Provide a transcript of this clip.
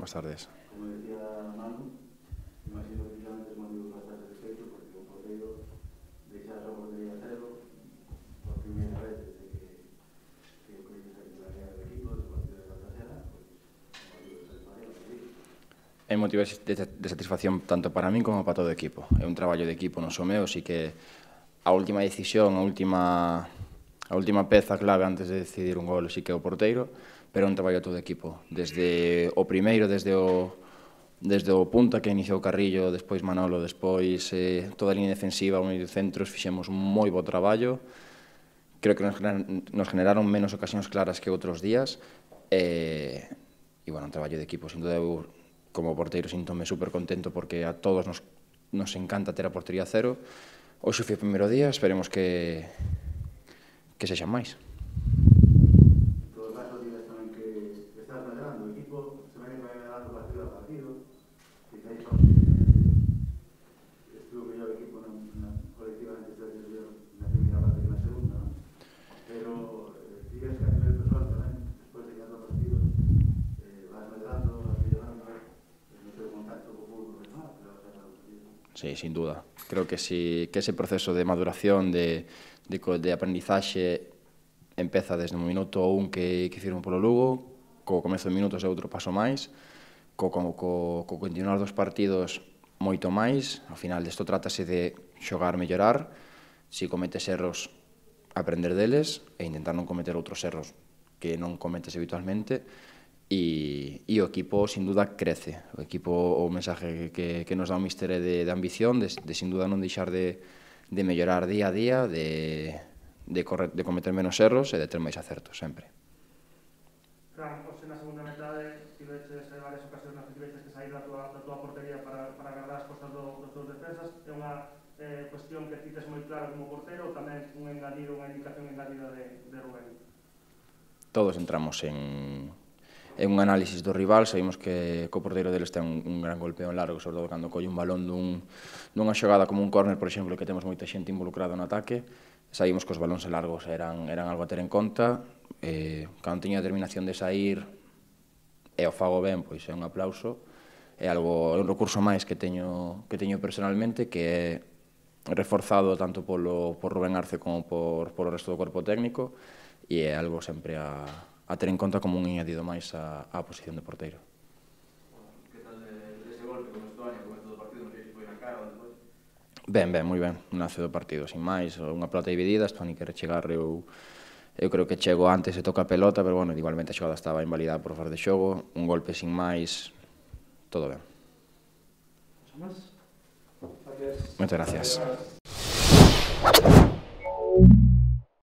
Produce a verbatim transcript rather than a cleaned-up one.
Buenas tardes. Como decía Manu, imagino que finalmente es motivo para estar satisfecho porque un porteiro deixar a portería cero por primeira vez desde que que coñece a titularidade do equipo do partido de Cartagena, pois é motivo de satisfacción para mí. É motivo de satisfacción tanto para min como para todo o equipo. É un traballo de equipo, non só meu, así que a última decisión, a última a última peza clave antes de decidir un gol sí que é o porteiro, pero é un traballo de todo o equipo. Desde o primeiro, desde o desde o punta que iniciou Carrillo, despois Manolo, despois eh, toda a línea defensiva, o medio de centros, fixemos un moi bo traballo. Creo que nos, nos generaron menos ocasións claras que outros días. E, e bueno, un traballo de equipo, sin duda eu como porteiro síntome super contento porque a todos nos, nos encanta ter a portería cero. Hoxe foi o primeiro día, esperemos que, que sexan máis. En todo caso, digas tamén que estás mellorando o equipo, se vai mellorando partido a partido, quizás estuvo mellor o equipo na, colectivamente se desviou na primeira parte que na segunda, non? Pero eh, digas que a nivel personal tamén, despois de cada partido, eh, vas mellorando, vas mellorando no teu contacto co público personal, que vas a cada partido. Sí, sin duda. Creo que, si, que ese proceso de maduración, de, de, de aprendizaxe, empeza desde o minuto un que, que firmo polo Lugo, co comezo de minutos é outro paso máis, co, co, co, co continuar dos partidos moito máis. Ao final, desto trátase de xogar, mellorar, se cometes erros, aprender deles e intentar non cometer outros erros que non cometes habitualmente. E, e o equipo, sin duda, crece. O equipo, o mensaje que, que nos dá o míster é de, de ambición, de, de sin duda non deixar de, de mellorar día a día, de, de, correr, de cometer menos erros e de ter máis acertos, sempre. Fran, hoxe na segunda metade tiveches varias ocasións nas que tiveches que sair da tua, da tua portería para, para agarrar as costas do, dos teus defensas. É unha eh, cuestión que ti tes moi clara como portero ou tamén un engadido, unha indicación engadida de, de Rubén? Todos entramos en... en un análisis do rival, sabemos que o porteiro deles ten un, un gran golpeo en largo, sobre todo cando colle un balón dun, dunha xogada como un córner, por exemplo, que temos moita xente involucrada no ataque. Sabemos que os balóns largos eran, eran algo a ter en conta. Eh, cando teño a determinación de sair e o fago ben, pois é un aplauso. É algo, é un recurso máis que teño, que teño personalmente, que é reforzado tanto polo, por Rubén Arce como por, por o resto do corpo técnico, e é algo sempre a a ter en conta como un añadido máis á, á posición de porteiro. Que tal de ese golpe con Estuani, con este do partido, non sei se foi na cara ou despois? Ben, ben, moi ben, nace do partido, sin máis, unha pelota dividida, Estuani quere chegar, eu, eu creo que chego antes e toca a pelota, pero bueno, igualmente a xogada estaba invalidada por fora de xogo, un golpe sin máis, todo ben. Moitas gracias. Moitas gracias.